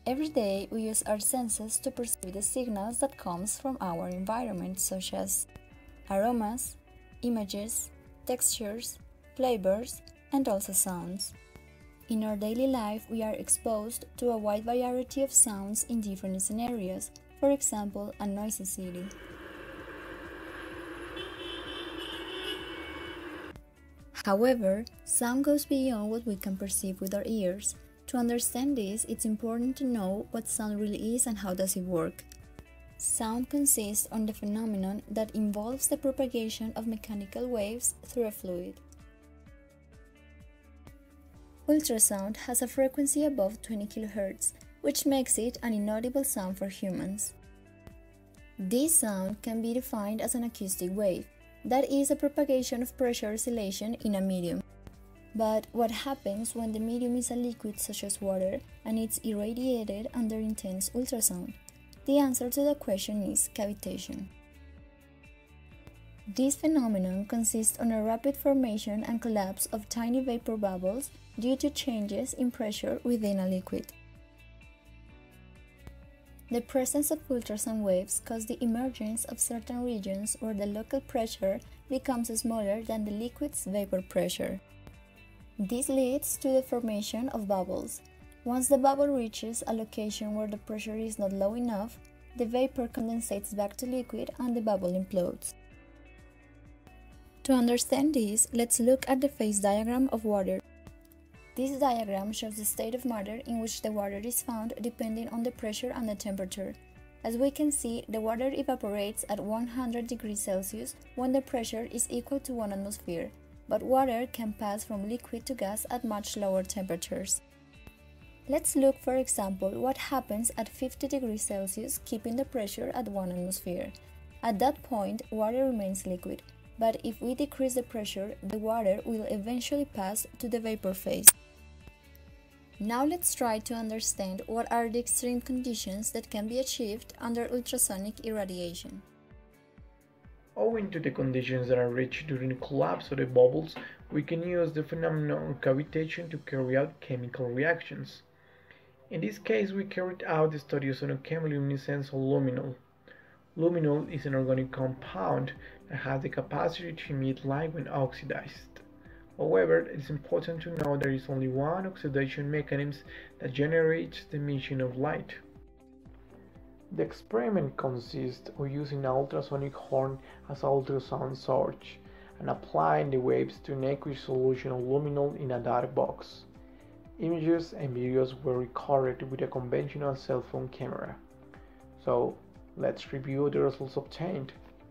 Every day we use our senses to perceive the signals that comes from our environment, such as aromas, images, textures, flavors, and also sounds. In our daily life, we are exposed to a wide variety of sounds in different scenarios, for example, a noisy city. However, sound goes beyond what we can perceive with our ears. To understand this, it's important to know what sound really is and how does it work. Sound consists of the phenomenon that involves the propagation of mechanical waves through a fluid. Ultrasound has a frequency above 20 kHz, which makes it an inaudible sound for humans. This sound can be defined as an acoustic wave, that is a propagation of pressure oscillation in a medium. But what happens when the medium is a liquid such as water and it's irradiated under intense ultrasound? The answer to the question is cavitation. This phenomenon consists on a rapid formation and collapse of tiny vapor bubbles due to changes in pressure within a liquid. The presence of ultrasound waves causes the emergence of certain regions where the local pressure becomes smaller than the liquid's vapor pressure. This leads to the formation of bubbles. Once the bubble reaches a location where the pressure is not low enough, the vapor condensates back to liquid and the bubble implodes. To understand this, let's look at the phase diagram of water. This diagram shows the state of matter in which the water is found depending on the pressure and the temperature. As we can see, the water evaporates at 100 degrees Celsius when the pressure is equal to 1 atmosphere, but water can pass from liquid to gas at much lower temperatures. Let's look, for example, what happens at 50 degrees Celsius keeping the pressure at 1 atmosphere. At that point, water remains liquid, but if we decrease the pressure, the water will eventually pass to the vapor phase. Now let's try to understand what are the extreme conditions that can be achieved under ultrasonic irradiation. Owing to the conditions that are reached during the collapse of the bubbles, we can use the phenomenon of cavitation to carry out chemical reactions. In this case, we carried out the study of sonoluminescence or luminol. Luminol is an organic compound that has the capacity to emit light when oxidized. However, it is important to know there is only one oxidation mechanism that generates the emission of light. The experiment consists of using an ultrasonic horn as an ultrasound source and applying the waves to an aqueous solution of luminol in a dark box. Images and videos were recorded with a conventional cell phone camera. So, let's review the results obtained.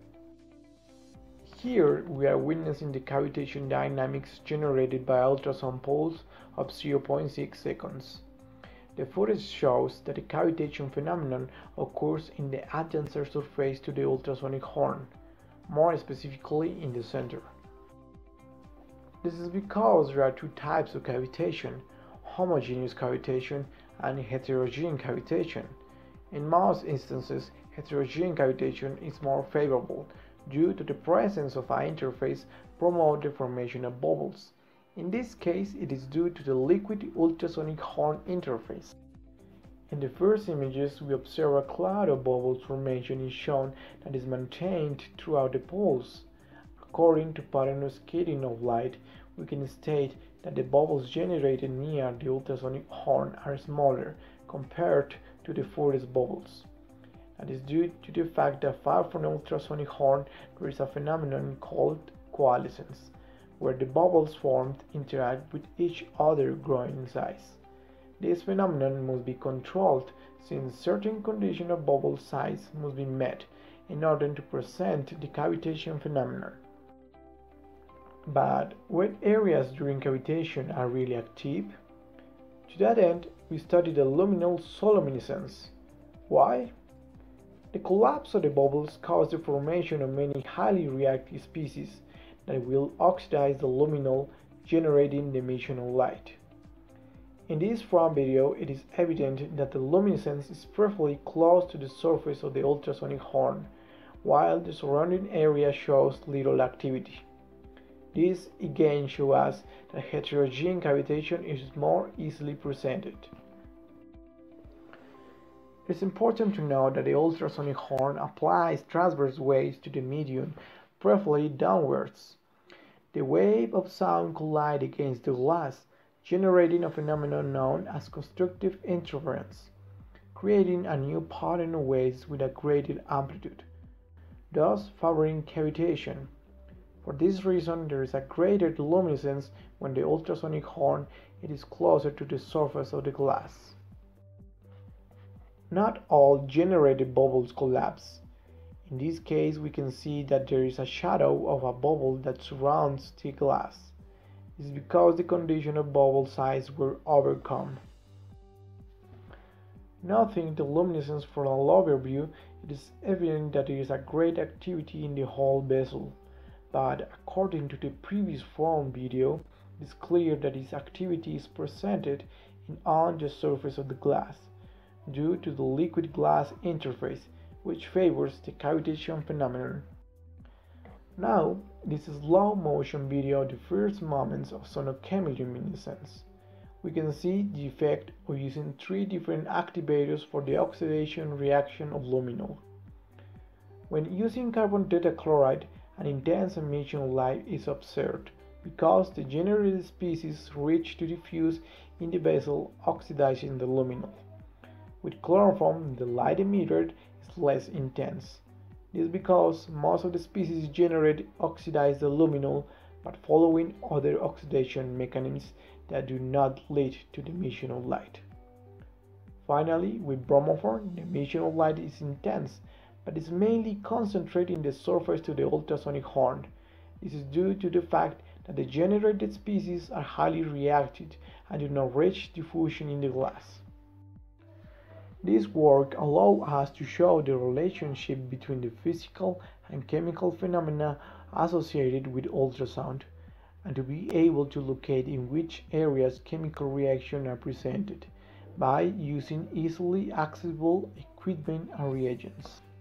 Here we are witnessing the cavitation dynamics generated by ultrasound pulse of 0.6 seconds. The footage shows that the cavitation phenomenon occurs in the adjacent surface to the ultrasonic horn, more specifically in the center. This is because there are two types of cavitation: homogeneous cavitation and heterogeneous cavitation. In most instances, heterogeneous cavitation is more favorable due to the presence of an interface promoting the formation of bubbles. In this case, it is due to the liquid ultrasonic horn interface. In the first images, we observe a cloud of bubbles formation is shown that is maintained throughout the pulse. According to pattern cascading of light, we can state that the bubbles generated near the ultrasonic horn are smaller compared to the furthest bubbles. That is due to the fact that far from the ultrasonic horn there is a phenomenon called coalescence, where the bubbles formed interact with each other growing in size. This phenomenon must be controlled since certain conditions of bubble size must be met in order to present the cavitation phenomenon. But what areas during cavitation are really active? To that end, we studied the luminol sonoluminescence. Why? The collapse of the bubbles caused the formation of many highly reactive species that will oxidize the luminol, generating the emission of light. In this front video, it is evident that the luminescence is perfectly close to the surface of the ultrasonic horn, while the surrounding area shows little activity. This again shows us that heterogeneous cavitation is more easily presented. It is important to note that the ultrasonic horn applies transverse waves to the medium, preferably downwards. The wave of sound collides against the glass, generating a phenomenon known as constructive interference, creating a new pattern of waves with a greater amplitude, thus favoring cavitation. For this reason, there is a greater luminescence when the ultrasonic horn is closer to the surface of the glass. Not all generated bubbles collapse. In this case, we can see that there is a shadow of a bubble that surrounds the glass. This is because the condition of bubble size were overcome. Noting the luminescence from a lower view, it is evident that there is a great activity in the whole vessel. But according to the previous front video, it is clear that this activity is presented on the surface of the glass, due to the liquid-glass interface, which favors the cavitation phenomenon. Now, this is slow-motion video of the first moments of sonoluminescence. We can see the effect of using 3 different activators for the oxidation reaction of luminol. When using carbon tetrachloride, an intense emission of light is observed because the generated species reach to diffuse in the vessel, oxidizing the luminol. With chloroform, the light emitted is less intense. This is because most of the species generated oxidize the luminol, but following other oxidation mechanisms that do not lead to the emission of light. Finally, with bromoform, the emission of light is intense, but is mainly concentrated in the surface to the ultrasonic horn. This is due to the fact that the generated species are highly reactive and do not reach diffusion in the glass. This work allows us to show the relationship between the physical and chemical phenomena associated with ultrasound, and to be able to locate in which areas chemical reactions are presented by using easily accessible equipment and reagents.